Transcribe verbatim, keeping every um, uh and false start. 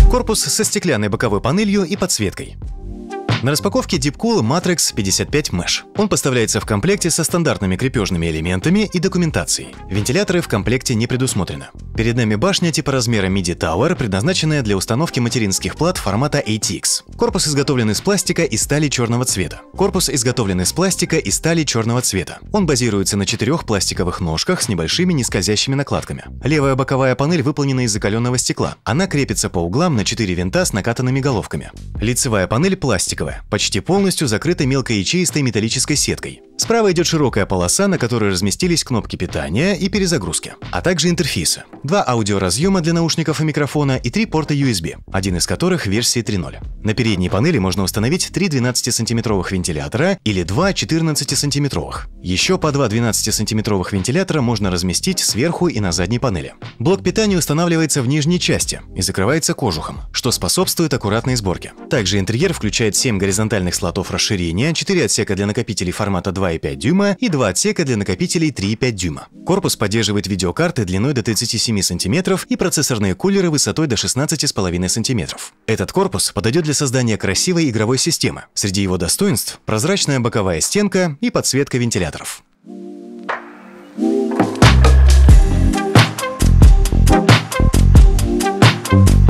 Корпус со стеклянной боковой панелью и подсветкой. На распаковке Deepcool Matrix пятьдесят пять Mesh. Он поставляется в комплекте со стандартными крепежными элементами и документацией. Вентиляторы в комплекте не предусмотрено. Перед нами башня типа размера Midi Tower, предназначенная для установки материнских плат формата эй ти экс. Корпус изготовлен из пластика и стали черного цвета. Корпус изготовлен из пластика и стали черного цвета. Он базируется на четырех пластиковых ножках с небольшими нескользящими накладками. Левая боковая панель выполнена из закаленного стекла. Она крепится по углам на четыре винта с накатанными головками. Лицевая панель пластиковая, почти полностью закрыта мелкоячеистой металлической сеткой. Справа идет широкая полоса, на которой разместились кнопки питания и перезагрузки, а также интерфейсы. Два аудиоразъема для наушников и микрофона и три порта ю эс би, один из которых версии три ноль. На передней панели можно установить три двенадцатисантиметровых вентилятора или два четырнадцатисантиметровых. Еще по два двенадцатисантиметровых вентилятора можно разместить сверху и на задней панели. Блок питания устанавливается в нижней части и закрывается кожухом, что способствует аккуратной сборке. Также интерьер включает семь горизонтальных слотов расширения, четыре отсека для накопителей формата два и пять дюйма и два отсека для накопителей три и пять дюйма. Корпус поддерживает видеокарты длиной до тридцати семи сантиметров и процессорные кулеры высотой до шестнадцати с половиной сантиметров. Этот корпус подойдет для создания красивой игровой системы. Среди его достоинств – прозрачная боковая стенка и подсветка вентиляторов. We'll be right back.